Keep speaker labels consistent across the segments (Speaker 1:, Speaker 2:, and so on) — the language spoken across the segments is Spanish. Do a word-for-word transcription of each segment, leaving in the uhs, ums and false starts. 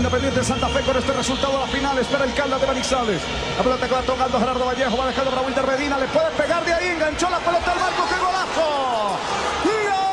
Speaker 1: Independiente Santa Fe con este resultado a la final. Espera el Caldas de Manizales. La pelota que va tocando Gerardo Vallejo. Va dejando para Wilder Medina. Le puede pegar de ahí. Enganchó la pelota al marco. ¡Qué golazo! ¡Gol!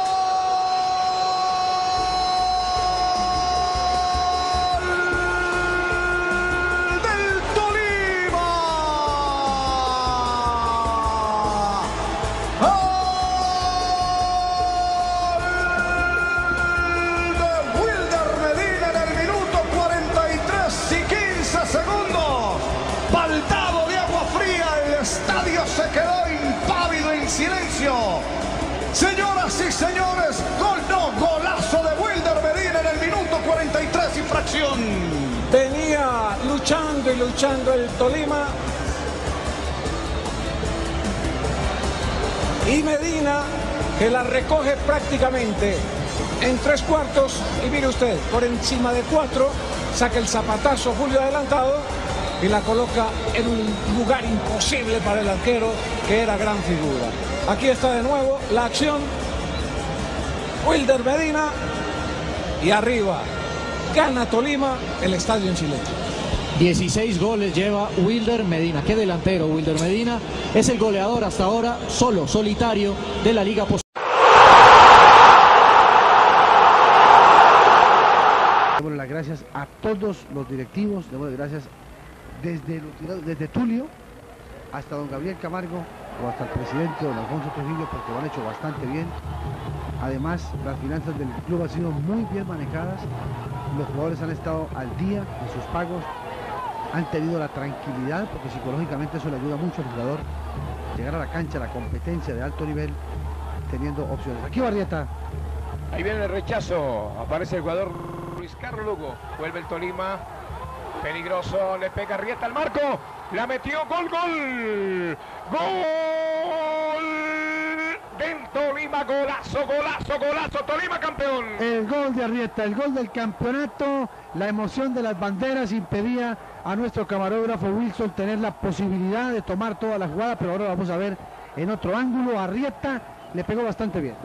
Speaker 1: Se quedó impávido en silencio. Señoras y señores, gol no, golazo de Wilder Medina en el minuto cuarenta y tres y fracción.
Speaker 2: Venía luchando y luchando el Tolima. Y Medina, que la recoge prácticamente en tres cuartos. Y mire usted, por encima de cuatro, saca el zapatazo Julio adelantado y la coloca en un lugar imposible para el arquero, que era gran figura. Aquí está de nuevo la acción. Wilder Medina y arriba gana Tolima el estadio en silencio.
Speaker 3: dieciséis goles lleva Wilder Medina. Qué delantero Wilder Medina. Es el goleador hasta ahora, solo, solitario de la Liga Positiva.
Speaker 4: Demos las gracias a todos los directivos. Demos las gracias Desde, desde Tulio hasta don Gabriel Camargo o hasta el presidente don Alfonso Trujillo, porque lo han hecho bastante bien. Además, las finanzas del club han sido muy bien manejadas, los jugadores han estado al día en sus pagos, han tenido la tranquilidad, porque psicológicamente eso le ayuda mucho al jugador, llegar a la cancha, la competencia de alto nivel, teniendo opciones. Aquí Barrieta.
Speaker 5: Ahí viene el rechazo, aparece el jugador Luis Carlos Lugo, vuelve el Tolima. Peligroso, le pega Arrieta al marco, la metió, gol, gol, gol del Tolima, golazo, golazo, golazo, Tolima campeón.
Speaker 4: El gol de Arrieta, el gol del campeonato, la emoción de las banderas impedía a nuestro camarógrafo Wilson tener la posibilidad de tomar toda la jugada, pero ahora vamos a ver en otro ángulo. Arrieta le pegó bastante bien.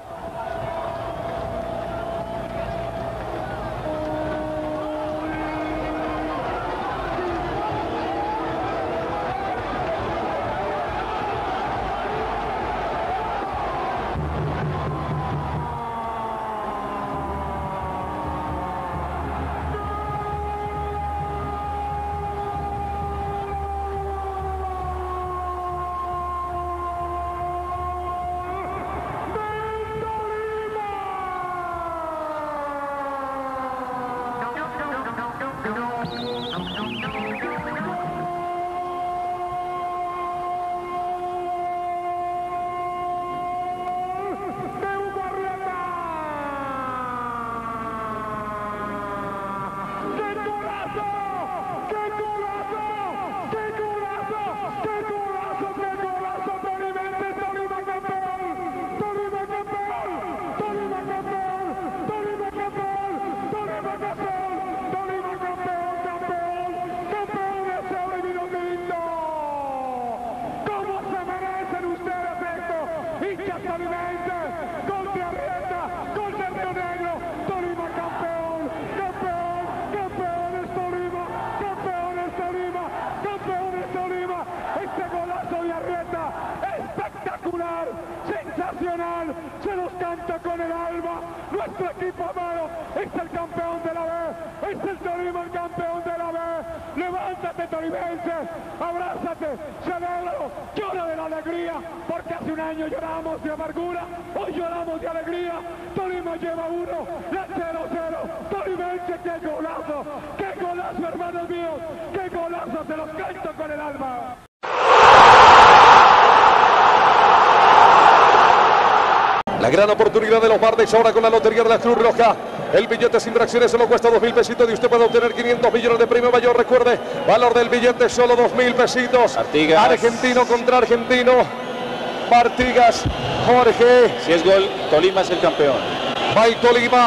Speaker 6: Sensacional, se los canta con el alma. Nuestro equipo amado es el campeón de la B, es el Tolima el campeón de la B. Levántate, tolimense, abrázate, celébralo, llora de la alegría, porque hace un año lloramos de amargura, hoy lloramos de alegría. Tolima lleva uno, la cero cero, tolimense, qué golazo, qué golazo, hermanos míos, qué golazo, se los canto con el alma.
Speaker 7: La gran oportunidad de los Mardes ahora con la lotería de la Cruz Roja. El billete sin fracciones solo cuesta dos mil pesitos y usted puede obtener quinientos millones de premio mayor. Recuerde, valor del billete solo dos mil pesitos.
Speaker 8: Artigas.
Speaker 7: Argentino contra argentino. Artigas, Jorge.
Speaker 8: Si es gol, Tolima es el campeón.
Speaker 7: Va el Tolima.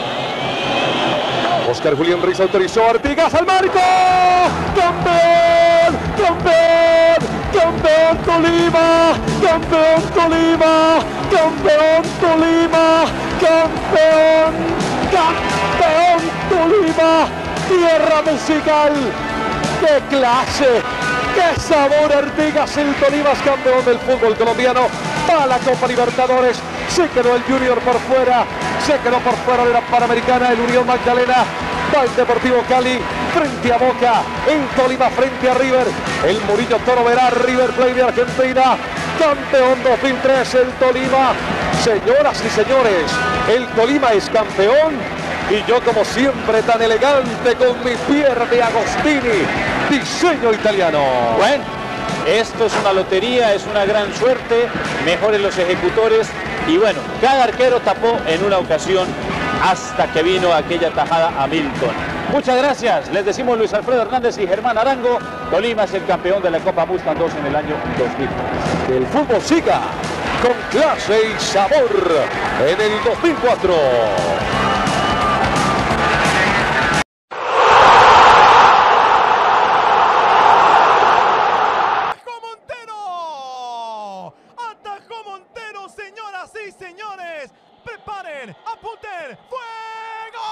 Speaker 7: Oscar Julián Ruiz autorizó. Artigas al marco. ¡Campeón! ¡Campeón! ¡Campeón Tolima! ¡Campeón Tolima! ¡Campeón Tolima! ¡Campeón! ¡Campeón Tolima! tierra musical. ¡Qué clase! ¡Qué sabor, Artigas! El Tolima es campeón del fútbol colombiano. Va a la Copa Libertadores. Se quedó el Junior por fuera. Se quedó por fuera de la Panamericana el Unión Magdalena. Va el Deportivo Cali frente a Boca. El Tolima frente a River. El Murillo Toro verá River Plate de Argentina. Campeón dos mil tres el Tolima. Señoras y señores, el Tolima es campeón. Y yo, como siempre, tan elegante con mi pierna de Agostini. Diseño italiano.
Speaker 8: Bueno, esto es una lotería, es una gran suerte. Mejores los ejecutores. Y bueno, cada arquero tapó en una ocasión hasta que vino aquella tajada a Milton. Muchas gracias. Les decimos Luis Alfredo Hernández y Germán Arango. Tolima es el campeón de la Copa Mustang dos en el año dos mil.
Speaker 7: Que el fútbol siga con clase y sabor en el dos mil cuatro.
Speaker 9: Señores, preparen, apunten, ¡fuego!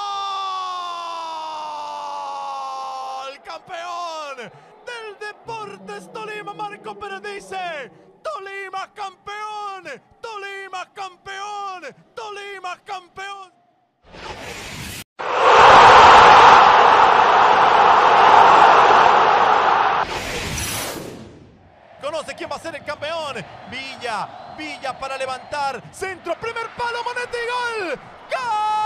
Speaker 9: El campeón del Deportes Tolima, Marco Pérez dice: Tolima campeón, Tolima campeón, Tolima campeón. Conoce quién va a ser el campeón. Villa, Villa para levantar. Centro, primer palo, Monete y gol. ¡Gol!